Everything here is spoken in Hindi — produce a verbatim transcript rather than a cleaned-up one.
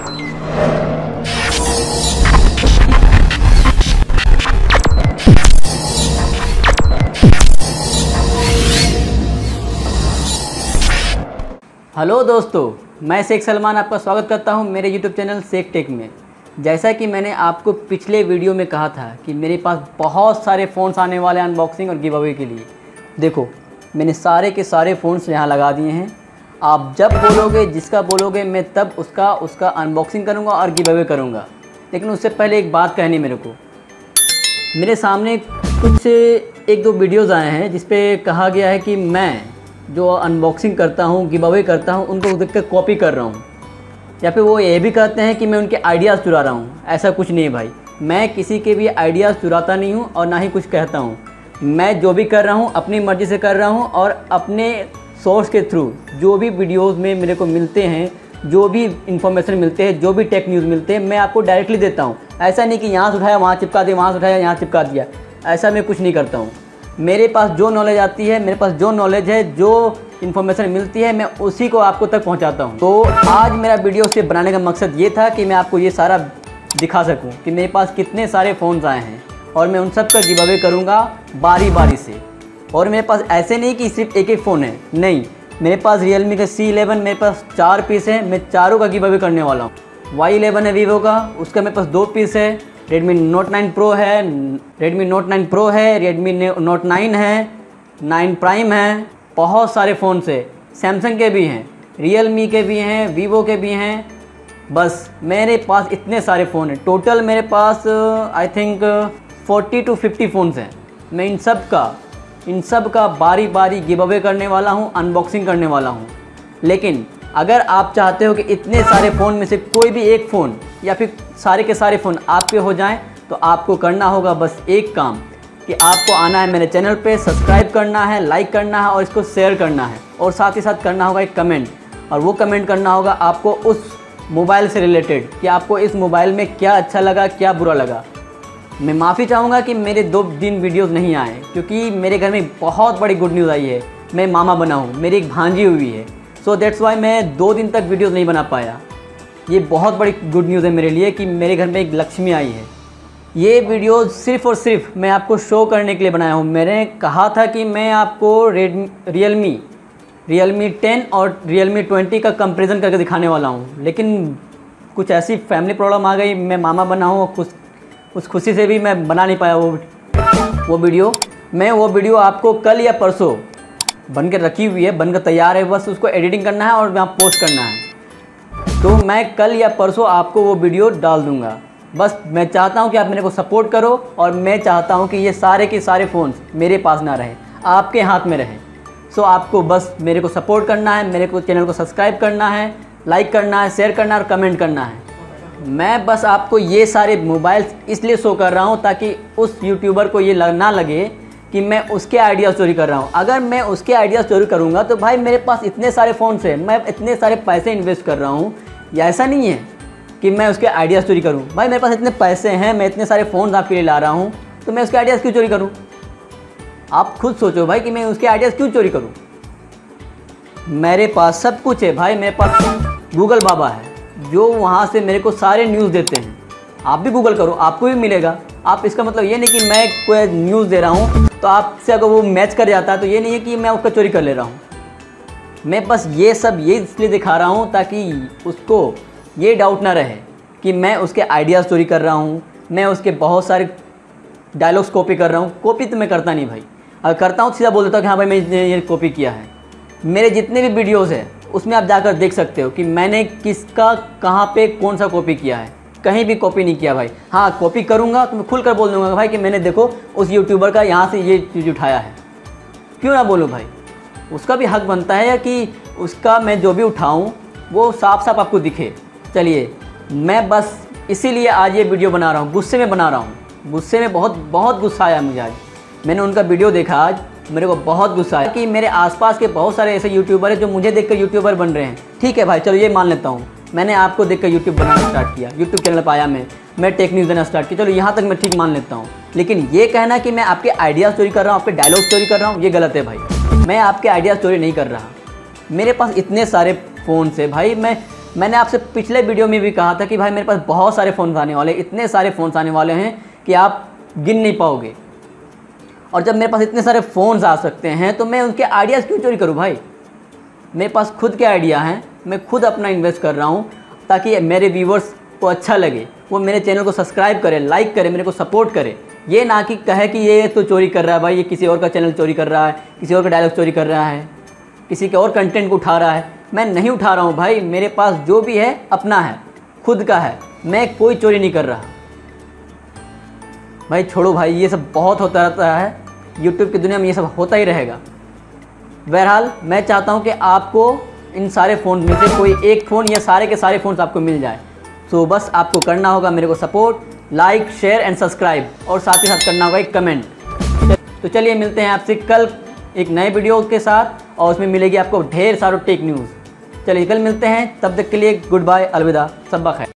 हेलो दोस्तों, मैं शेख सलमान आपका स्वागत करता हूं मेरे यूट्यूब चैनल शेख टेक में। जैसा कि मैंने आपको पिछले वीडियो में कहा था कि मेरे पास बहुत सारे फ़ोन्स आने वाले हैं अनबॉक्सिंग और गिव अवे के लिए। देखो, मैंने सारे के सारे फ़ोन्स यहाँ लगा दिए हैं। आप जब बोलोगे, जिसका बोलोगे, मैं तब उसका उसका अनबॉक्सिंग करूँगा और गिव अवे करूँगा। लेकिन उससे पहले एक बात कहनी मेरे को, मेरे सामने कुछ एक दो वीडियोज़ आए हैं जिस पे कहा गया है कि मैं जो अनबॉक्सिंग करता हूँ, गिव अवे करता हूँ, उनको देख कर कॉपी कर रहा हूँ, या फिर वो ये भी कहते हैं कि मैं उनके आइडियाज़ चुरा रहा हूँ। ऐसा कुछ नहीं है भाई, मैं किसी के भी आइडियाज़ चुराता नहीं हूँ और ना ही कुछ कहता हूँ। मैं जो भी कर रहा हूँ अपनी मर्ज़ी से कर रहा हूँ और अपने सोर्स के थ्रू जो भी वीडियोज़ में मेरे को मिलते हैं, जो भी इन्फॉर्मेशन मिलते हैं, जो भी टेक न्यूज़ मिलते हैं, मैं आपको डायरेक्टली देता हूँ। ऐसा नहीं कि यहाँ से उठाया वहाँ चिपका दिया, वहाँ से उठाया यहाँ चिपका दिया, ऐसा मैं कुछ नहीं करता हूँ। मेरे पास जो नॉलेज आती है, मेरे पास जो नॉलेज है, जो इन्फॉर्मेशन मिलती है, मैं उसी को आपको तक पहुंचाता हूं। तो आज मेरा वीडियो से बनाने का मकसद ये था कि मैं आपको ये सारा दिखा सकूं कि मेरे पास कितने सारे फ़ोन्स आए हैं और मैं उन सब का गिव अवे करूँगा बारी बारी से। और मेरे पास ऐसे नहीं कि सिर्फ एक एक फ़ोन है, नहीं, मेरे पास रियलमी का सी इलेवन मेरे पास चार पीस है, मैं चारों का गिव अवे करने वाला हूँ। वाई इलेवन है वीवो का, उसका मेरे पास दो पीस है। रेडमी नोट नाइन प्रो है, रेडमी नोट नाइन प्रो है, रेडमी नोट नाइन है, नाइन प्राइम है, बहुत सारे फ़ोन से, सैमसंग के भी हैं, रियलमी के भी हैं, वीवो के भी हैं। बस मेरे पास इतने सारे फ़ोन हैं। टोटल मेरे पास I think forty two fifty phones हैं। मैं इन सब का इन सब का बारी बारी गिव अवे करने वाला हूँ, अनबॉक्सिंग करने वाला हूँ। लेकिन अगर आप चाहते हो कि इतने सारे फ़ोन में से कोई भी एक फ़ोन या फिर सारे के सारे फ़ोन आपके हो जाएं, तो आपको करना होगा बस एक काम कि आपको आना है मेरे चैनल पे, सब्सक्राइब करना है, लाइक करना है और इसको शेयर करना है, और साथ ही साथ करना होगा एक कमेंट। और वो कमेंट करना होगा आपको उस मोबाइल से रिलेटेड कि आपको इस मोबाइल में क्या अच्छा लगा, क्या बुरा लगा। मैं माफ़ी चाहूँगा कि मेरे दो दिन वीडियोज़ नहीं आए, क्योंकि मेरे घर में बहुत बड़ी गुड न्यूज़ आई है। मैं मामा बना हूँ, मेरी एक भांजी हुई है, सो दैट्स वाई मैं दो दिन तक वीडियोज़ नहीं बना पाया। ये बहुत बड़ी गुड न्यूज़ है मेरे लिए कि मेरे घर में एक लक्ष्मी आई है। ये वीडियो सिर्फ़ और सिर्फ मैं आपको शो करने के लिए बनाया हूँ। मैंने कहा था कि मैं आपको रेडमी रियलमी रियलमी टेन और रियलमी ट्वेंटी का कंपैरिजन करके दिखाने वाला हूँ, लेकिन कुछ ऐसी फैमिली प्रॉब्लम आ गई, मैं मामा बना हूँ, खुश उस खुशी से भी मैं बना नहीं पाया वो वो वीडियो। मैं वो वीडियो आपको कल या परसों बन कर रखी हुई है, बनकर तैयार है, बस उसको एडिटिंग करना है और वहाँ पोस्ट करना है। तो मैं कल या परसों आपको वो वीडियो डाल दूँगा। बस मैं चाहता हूँ कि आप मेरे को सपोर्ट करो, और मैं चाहता हूँ कि ये सारे के सारे फ़ोन्स मेरे पास ना रहे, आपके हाथ में रहें। सो आपको बस मेरे को सपोर्ट करना है, मेरे को चैनल को सब्सक्राइब करना है, लाइक करना है, शेयर करना है और कमेंट करना है। मैं बस आपको ये सारे मोबाइल्स इसलिए शो कर रहा हूँ ताकि उस यूट्यूबर को ये लग, ना लगे कि मैं उसके आइडिया चोरी कर रहा हूँ। अगर मैं उसके आइडिया चोरी करूँगा तो भाई मेरे पास इतने सारे फ़ोन्स हैं, मैं इतने सारे पैसे इन्वेस्ट कर रहा हूँ, या ऐसा नहीं है कि मैं उसके आइडियाज़ चोरी करूं। भाई मेरे पास इतने पैसे हैं, मैं इतने सारे फ़ोन्स आपके लिए ला रहा हूं, तो मैं उसके आइडियाज़ क्यों चोरी करूं? आप खुद सोचो भाई कि मैं उसके आइडियाज़ क्यों चोरी करूं। मेरे पास सब कुछ है भाई, मेरे पास गूगल बाबा है जो वहां से मेरे को सारे न्यूज़ देते हैं। आप भी गूगल करो, आपको भी मिलेगा। आप इसका मतलब ये नहीं कि मैं कोई न्यूज़ दे रहा हूँ तो आपसे अगर वो मैच कर जाता है तो ये नहीं है कि मैं उसका चोरी कर ले रहा हूँ। मैं बस ये सब ये इसलिए दिखा रहा हूँ ताकि उसको ये डाउट ना रहे कि मैं उसके आइडियाज़ चोरी कर रहा हूँ, मैं उसके बहुत सारे डायलॉग्स कॉपी कर रहा हूँ। कॉपी तो मैं करता नहीं भाई, अगर करता हूँ सीधा बोल देता हूँ कि हाँ भाई मैंने ये कॉपी किया है। मेरे जितने भी वीडियोज़ हैं उसमें आप जाकर देख सकते हो कि मैंने किसका कहाँ पे कौन सा कॉपी किया है। कहीं भी कॉपी नहीं किया भाई। हाँ, कॉपी करूँगा तो मैं खुल कर बोल दूँगा भाई कि मैंने देखो उस यूट्यूबर का यहाँ से ये चीज़ उठाया है। क्यों ना बोलूँ भाई, उसका भी हक बनता है कि उसका मैं जो भी उठाऊँ वो साफ साफ आपको दिखे। चलिए, मैं बस इसीलिए आज ये वीडियो बना रहा हूँ, गुस्से में बना रहा हूँ। गुस्से में बहुत बहुत गुस्सा आया मुझे आज। मैंने उनका वीडियो देखा आज, मेरे को बहुत गुस्सा आया कि मेरे आसपास के बहुत सारे ऐसे यूट्यूबर हैं जो मुझे देखकर यूट्यूबर बन रहे हैं। ठीक है भाई, चलो ये मान लेता हूँ, मैंने आपको देखकर यूट्यूब बनाना स्टार्ट किया, यूट्यूब चैनल पर आया मैं मैं टेक न्यूज़ देना स्टार्ट किया, चलो यहाँ तक मैं ठीक मान लेता हूँ। लेकिन ये कहना कि मैं आपके आइडियाज़ चोरी कर रहा हूँ, आपके डायलॉग चोरी कर रहा हूँ, ये गलत है भाई। मैं आपके आइडियाज़ चोरी नहीं कर रहा। मेरे पास इतने सारे फ़ोन से भाई, मैं मैंने आपसे पिछले वीडियो में भी कहा था कि भाई मेरे पास बहुत सारे फ़ोन आने वाले हैं, इतने सारे फ़ोन आने वाले हैं कि आप गिन नहीं पाओगे। और जब मेरे पास इतने सारे फ़ोन्स आ सकते हैं तो मैं उनके आइडियाज़ क्यों चोरी करूँ भाई। मेरे पास खुद के आइडिया हैं, मैं खुद अपना इन्वेस्ट कर रहा हूँ ताकि मेरे व्यूवर्स को अच्छा लगे, वो मेरे चैनल को सब्सक्राइब करे, लाइक करे, मेरे को सपोर्ट करे। ये ना कि कहे कि ये तो चोरी कर रहा है भाई, ये किसी और का चैनल चोरी कर रहा है, किसी और का डायलॉग चोरी कर रहा है, किसी के और कंटेंट को उठा रहा है। मैं नहीं उठा रहा हूँ भाई, मेरे पास जो भी है अपना है, खुद का है, मैं कोई चोरी नहीं कर रहा भाई। छोड़ो भाई, ये सब बहुत होता रहता है यूट्यूब की दुनिया में, ये सब होता ही रहेगा। बहरहाल मैं चाहता हूँ कि आपको इन सारे फ़ोन में से कोई एक फ़ोन या सारे के सारे फ़ोन्स आपको मिल जाए। तो बस आपको करना होगा मेरे को support, like, share and subscribe, और साथ ही साथ करना होगा एक कमेंट। तो चलिए मिलते हैं आपसे कल एक नए वीडियो के साथ, और उसमें मिलेगी आपको ढेर सारे टेक न्यूज़। चलिए कल मिलते हैं, तब तक के लिए गुड बाय, अलविदा, सब्बा खैर।